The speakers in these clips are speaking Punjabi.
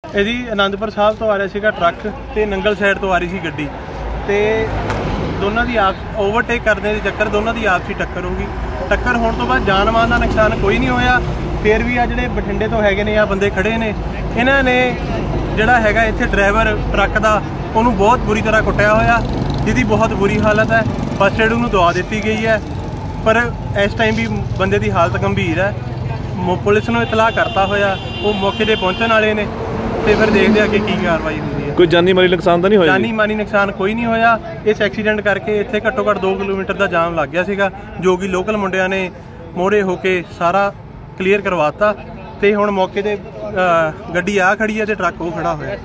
ਇਹਦੀ ਆਨੰਦਪੁਰ ਸਾਹਿਬ ਤੋਂ ਆ ਰਿਹਾ ਸੀਗਾ ਟਰੱਕ ਤੇ ਨੰਗਲ ਸਾਈਡ ਤੋਂ ਆ ਰਹੀ ਸੀ ਗੱਡੀ ਤੇ ਦੋਨਾਂ ਦੀ ਓਵਰਟੇਕ ਕਰਨੇ ਦੇ ਚੱਕਰ ਦੋਨਾਂ ਦੀ ਆਪਸੀ ਟੱਕਰ ਹੋ ਗਈ। ਟੱਕਰ ਹੋਣ ਤੋਂ ਬਾਅਦ ਜਾਨ ਮਾਲ ਦਾ ਨੁਕਸਾਨ ਕੋਈ ਨਹੀਂ ਹੋਇਆ। ਫਿਰ ਵੀ ਆ ਜਿਹੜੇ ਬਠਿੰਡੇ ਤੋਂ ਹੈਗੇ ਨੇ ਆ ਬੰਦੇ ਖੜੇ ਨੇ, ਇਹਨਾਂ ਨੇ ਜਿਹੜਾ ਹੈਗਾ ਇੱਥੇ ਡਰਾਈਵਰ ਟਰੱਕ ਦਾ ਉਹਨੂੰ ਬਹੁਤ ਬੁਰੀ ਤਰ੍ਹਾਂ ਕੁੱਟਿਆ ਹੋਇਆ, ਜਿਹਦੀ ਬਹੁਤ ਬੁਰੀ ਹਾਲਤ ਹੈ। ਫਸਟ ਏਡ ਉਹਨੂੰ ਦਵਾ ਦਿੱਤੀ ਗਈ ਹੈ, ਪਰ ਇਸ ਟਾਈਮ ਵੀ ਬੰਦੇ ਦੀ ਹਾਲਤ ਗੰਭੀਰ ਹੈ। ਪੁਲਿਸ ਨੂੰ ਇਤਲਾਹ ਕਰਤਾ ਹੋਇਆ, ਉਹ ਮੌਕੇ 'ਤੇ ਪਹੁੰਚਣ ਵਾਲੇ ਨੇ ਤੇ ਫਿਰ ਦੇਖਦੇ ਅੱਗੇ ਕੀ ਕਾਰਵਾਈ ਹੁੰਦੀ ਹੈ। ਕੋਈ ਜਾਨੀ ਮਾਲੀ ਨੁਕਸਾਨ ਤਾਂ ਨਹੀਂ ਹੋਇਆ? ਜਾਨੀ ਮਾਲੀ ਨੁਕਸਾਨ ਕੋਈ ਨਹੀਂ ਹੋਇਆ। ਇਸ ਐਕਸੀਡੈਂਟ ਕਰਕੇ ਇੱਥੇ ਘੱਟੋ ਘੱਟ 2 ਕਿਲੋਮੀਟਰ ਦਾ ਜਾਮ ਲੱਗ ਗਿਆ ਸੀਗਾ, ਜੋ ਕਿ ਲੋਕਲ ਮੁੰਡਿਆਂ ਨੇ ਮੋਹਰੇ ਹੋ ਕੇ ਸਾਰਾ ਕਲੀਅਰ ਕਰਵਾਤਾ ਤੇ ਹੁਣ ਮੌਕੇ ਤੇ ਗੱਡੀ ਆ ਖੜੀ ਹੈ ਤੇ ਟਰੱਕ ਉਹ ਖੜਾ ਹੋਇਆ।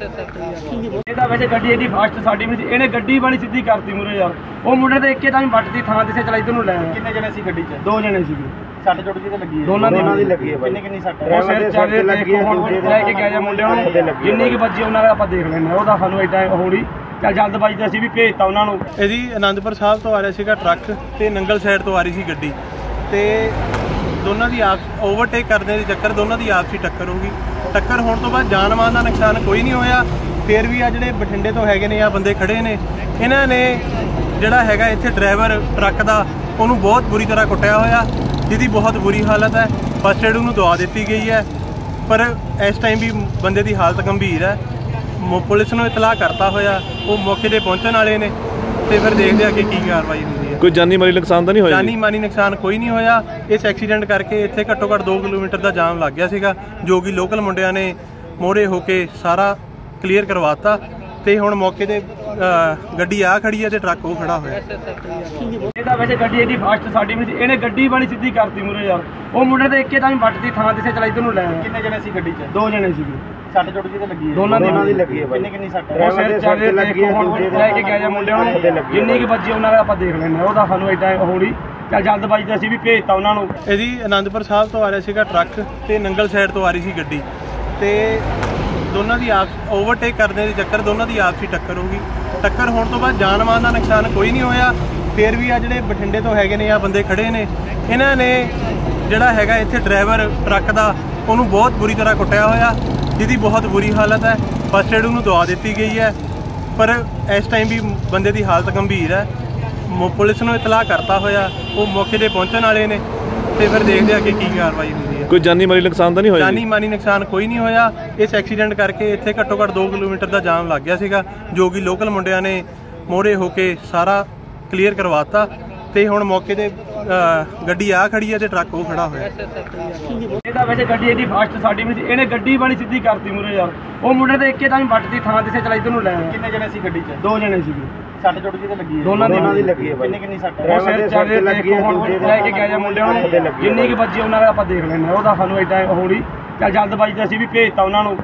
ਇਹਦਾ ਵੈਸੇ ਗੱਡੀ ਇਹਦੀ ਫਾਸਟ ਸਾਡੀ ਵੀ ਇਹਨੇ ਗੱਡੀ ਬਣੀ ਸਿੱਧੀ ਕਰਤੀ ਮੂਰੇ ਯਾਰ। ਉਹ ਮੁੰਡੇ ਤੇ ਇੱਕੇ ਤਾਂ ਵੱਟ ਦੀ ਥਾਂ ਤੇ ਚਲਾ ਇਧਰ ਨੂੰ ਲੈ ਆਇਆ। ਕਿੰਨੇ ਜਣੇ ਸੀ ਗੱਡੀ 'ਚ? 2 ਜਣੇ ਸੀਗੇ। ਸੱਟ ਚੁੱਟ ਜੀ ਤੇ ਲੱਗੀ ਹੈ? ਦੋਨਾਂ ਦੀ ਲੱਗੀ ਹੈ। ਕਿੰਨੀ ਸੱਟ ਹੈ? ਸਿਰ ਚਾਰੇ ਲੱਗੀ ਹੈ। ਲੈ ਕੇ ਗਿਆ ਮੁੰਡਿਆਂ ਨੂੰ, ਜਿੰਨੀ ਕਿ ਵੱਜੀ ਉਹਨਾਂ ਦਾ ਆਪਾਂ ਦੇਖ ਲੈਂਦੇ ਹਾਂ। ਉਹਦਾ ਸਾਨੂੰ ਐਡਾ ਹੋਣੀ ਚੱਲ ਜਲਦਬਾਜ਼ੀ ਤੇ ਅਸੀਂ ਵੀ ਭੇਜਤਾ ਉਹਨਾਂ ਨੂੰ। ਇਹਦੀ ਆਨੰਦਪੁਰ ਸਾਹਿਬ ਤੋਂ ਆ ਰਿਹਾ ਸੀਗਾ ਟਰੱਕ ਤੇ ਨੰਗਲ ਸਾਈਡ ਤੋਂ ਆ ਰਹੀ ਸੀ ਗੱਡੀ ਤੇ ਦੋਨਾਂ ਦੀ ਓਵਰਟੇਕ ਕਰਨੇ ਦੇ ਚੱਕਰ ਦੋਨਾਂ ਦੀ ਆਪਸੀ ਟੱਕਰ ਹੋ ਗਈ। ਟੱਕਰ ਹੋਣ ਤੋਂ ਬਾਅਦ ਜਾਨ ਮਾਲ ਦਾ ਨੁਕਸਾਨ ਕੋਈ ਨਹੀਂ ਹੋਇਆ। ਫਿਰ ਵੀ ਆ ਜਿਹੜੇ ਬਠਿੰਡੇ ਤੋਂ ਹੈਗੇ ਨੇ ਆ ਬੰਦੇ ਖੜੇ ਨੇ, ਇਹਨਾਂ ਨੇ ਜਿਹੜਾ ਹੈਗਾ ਇੱਥੇ ਡਰਾਈਵਰ ਟਰੱਕ ਦਾ ਉਹਨੂੰ ਬਹੁਤ ਬੁਰੀ ਤਰ੍ਹਾਂ ਕੁੱਟਿਆ ਹੋਇਆ, ਜਿਹਦੀ ਬਹੁਤ ਬੁਰੀ ਹਾਲਤ ਹੈ। ਫਸਟ ਏਡ ਉਹਨੂੰ ਦਵਾ ਦਿੱਤੀ ਗਈ ਹੈ, ਪਰ ਇਸ ਟਾਈਮ ਵੀ ਬੰਦੇ ਦੀ ਹਾਲਤ ਗੰਭੀਰ ਹੈ। ਪੁਲਿਸ ਨੂੰ ਇਤਲਾਹ ਕਰਤਾ ਹੋਇਆ, ਉਹ ਮੌਕੇ 'ਤੇ ਪਹੁੰਚਣ ਵਾਲੇ ਨੇ ਤੇ ਫਿਰ ਦੇਖਦੇ ਅੱਗੇ ਕੀ ਕਾਰਵਾਈ ਹੁੰਦੀ ਹੈ। ਕੋਈ ਜਾਨੀ ਮਾਲੀ ਨੁਕਸਾਨ ਤਾਂ ਨਹੀਂ ਹੋਇਆ? ਜਾਨੀ ਮਾਲੀ ਨੁਕਸਾਨ ਕੋਈ ਨਹੀਂ ਹੋਇਆ। ਇਸ ਐਕਸੀਡੈਂਟ ਕਰਕੇ ਇੱਥੇ ਘੱਟੋ ਘੱਟ 2 ਕਿਲੋਮੀਟਰ ਦਾ ਜਾਮ ਲੱਗ ਗਿਆ ਸੀਗਾ, ਜੋ ਕਿ ਲੋਕਲ ਮੁੰਡਿਆਂ ਨੇ ਮੋਹਰੇ ਹੋ ਕੇ ਸਾਰਾ ਕਲੀਅਰ ਕਰਵਾਤਾ ਤੇ ਹੁਣ ਮੌਕੇ ਤੇ ਗੱਡੀ ਆ ਖੜੀ ਹੈ ਤੇ ਟਰੱਕ ਉਹ ਖੜਾ ਹੋਇਆ। ਇਹਦਾ ਵੈਸੇ ਗੱਡੀ ਇਹਦੀ ਫਾਸਟ ਸਾਡੀ ਵੀ ਇਹਨੇ ਗੱਡੀ ਬਣੀ ਸਿੱਧੀ ਕਰਤੀ ਮੂਰੇ ਯਾਰ। ਉਹ ਮੁੰਡੇ ਤੇ ਇੱਕੇ ਤਾਂ ਵੱਟ ਦੀ ਥਾਂ ਤੇ ਚਲਾ ਇਧਰ ਨੂੰ ਲੈ ਆਇਆ। ਕਿੰਨੇ ਜਣੇ ਸੀ ਗੱਡੀ 'ਚ? 2 ਜਣੇ ਸੀਗੇ। ਸੱਟ ਚੁੱਟ ਜੀ ਤੇ ਲੱਗੀ ਹੈ? ਦੋਨਾਂ ਦੀ ਲੱਗੀ ਹੈ। ਕਿੰਨੀ ਸੱਟ ਹੈ? ਸਿਰ ਚਾਰੇ ਲੱਗੀ ਹੈ। ਲੈ ਕੇ ਗਿਆ ਮੁੰਡਿਆਂ ਨੂੰ, ਜਿੰਨੀ ਕਿ ਵੱਜੀ ਉਹਨਾਂ ਦਾ ਆਪਾਂ ਦੇਖ ਲੈਂਦੇ ਹਾਂ। ਉਹਦਾ ਸਾਨੂੰ ਐਡਾ ਹੋਣੀ ਚੱਲ ਜਲਦਬਾਜ਼ੀ ਤੇ ਅਸੀਂ ਵੀ ਭੇਜਤਾ ਉਹਨਾਂ ਨੂੰ। ਇਹਦੀ ਆਨੰਦਪੁਰ ਸਾਹਿਬ ਤੋਂ ਆ ਰਿਹਾ ਸੀਗਾ ਟਰੱਕ ਤੇ ਨੰਗਲ ਸਾਈਡ ਤੋਂ ਆ ਰਹੀ ਸੀ ਗੱਡੀ ਤੇ ਦੋਨਾਂ ਦੀ ਓਵਰਟੇਕ ਕਰਨੇ ਦੇ ਚੱਕਰ ਦੋਨਾਂ ਦੀ ਆਪਸੀ ਟੱਕਰ ਹੋ ਗਈ। ਟੱਕਰ ਹੋਣ ਤੋਂ ਬਾਅਦ ਜਾਨ ਮਾਲ ਦਾ ਨੁਕਸਾਨ ਕੋਈ ਨਹੀਂ ਹੋਇਆ। ਫਿਰ ਵੀ ਆ ਜਿਹੜੇ ਬਠਿੰਡੇ ਤੋਂ ਹੈਗੇ ਨੇ ਆ ਬੰਦੇ ਖੜੇ ਨੇ, ਇਹਨਾਂ ਨੇ ਜਿਹੜਾ ਹੈਗਾ ਇੱਥੇ ਡਰਾਈਵਰ ਟਰੱਕ ਦਾ ਉਹਨੂੰ ਬਹੁਤ ਬੁਰੀ ਤਰ੍ਹਾਂ ਕੁੱਟਿਆ ਹੋਇਆ, ਜਿਹਦੀ ਬਹੁਤ ਬੁਰੀ ਹਾਲਤ ਹੈ। ਫਸਟ ਏਡ ਉਹਨੂੰ ਦਵਾ ਦਿੱਤੀ ਗਈ ਹੈ, ਪਰ ਇਸ ਟਾਈਮ ਵੀ ਬੰਦੇ ਦੀ ਹਾਲਤ ਗੰਭੀਰ ਹੈ। ਪੁਲਿਸ ਨੂੰ ਇਤਲਾਹ ਕਰਤਾ ਹੋਇਆ, ਉਹ ਮੌਕੇ 'ਤੇ ਪਹੁੰਚਣ ਵਾਲੇ ਨੇ ਤੇ ਫਿਰ ਦੇਖਦੇ ਅੱਗੇ ਕੀ ਕਾਰਵਾਈ ਹੁੰਦੀ ਹੈ। ਕੋਈ ਜਾਨੀ ਮਾਲੀ ਨੁਕਸਾਨ ਤਾਂ ਨਹੀਂ ਹੋਇਆ? ਜਾਨੀ ਮਾਲੀ ਨੁਕਸਾਨ ਕੋਈ ਨਹੀਂ ਹੋਇਆ। ਇਸ ਐਕਸੀਡੈਂਟ ਕਰਕੇ ਇੱਥੇ ਘੱਟੋ ਘੱਟ 2 ਕਿਲੋਮੀਟਰ ਦਾ ਜਾਮ ਲੱਗ ਗਿਆ ਸੀਗਾ, ਜੋ ਕਿ ਲੋਕਲ ਮੁੰਡਿਆਂ ਨੇ ਮੋਹਰੇ ਹੋ ਕੇ ਸਾਰਾ ਕਲੀਅਰ ਕਰਵਾਤਾ ਤੇ ਹੁਣ ਮੌਕੇ ਤੇ ਗੱਡੀ ਆ ਖੜੀ ਹੈ ਤੇ ਟਰੱਕ ਉਹ ਖੜਾ ਹੋਇਆ। ਇਹਦਾ ਵੈਸੇ ਗੱਡੀ ਇਹਦੀ ਫਾਸਟ ਸਾਡੀ ਵੀ ਇਹਨੇ ਗੱਡੀ ਬਣੀ ਸਿੱਧੀ ਕਰਤੀ ਮੂਰੇ ਯਾਰ। ਉਹ ਮੁੰਡੇ ਤੇ ਇੱਕੇ ਤਾਂ ਵੱਟ ਦੀ ਥਾਂ ਤੇ ਚਲਾ ਇਧਰ ਨੂੰ ਲੈ ਆਇਆ। ਕਿੰਨੇ ਜਣੇ ਸੀ ਗੱਡੀ 'ਚ? 2 ਜਣੇ ਸੀਗੇ। ਸੱਟ ਚੁੱਟ ਜੀ ਤੇ ਲੱਗੀ ਹੈ? ਦੋਨਾਂ ਦੀ ਲੱਗੀ ਹੈ। ਕਿੰਨੀ ਸੱਟ ਹੈ? ਸਿਰ ਚਾਰੇ ਲੱਗੀ ਹੈ। ਲੈ ਕੇ ਗਿਆ ਮੁੰਡਿਆਂ ਨੂੰ, ਜਿੰਨੀ ਕਿ ਵੱਜੀ ਉਹਨਾਂ ਦਾ ਆਪਾਂ ਦੇਖ ਲੈਂਦੇ ਹਾਂ। ਉਹਦਾ ਸਾਨੂੰ ਐਡਾ ਹੋਣੀ ਚੱਲ ਜਲਦਬਾਜ਼ੀ ਤੇ ਅਸੀਂ ਵੀ ਭੇਜਤਾ ਉਹਨਾਂ ਨੂੰ।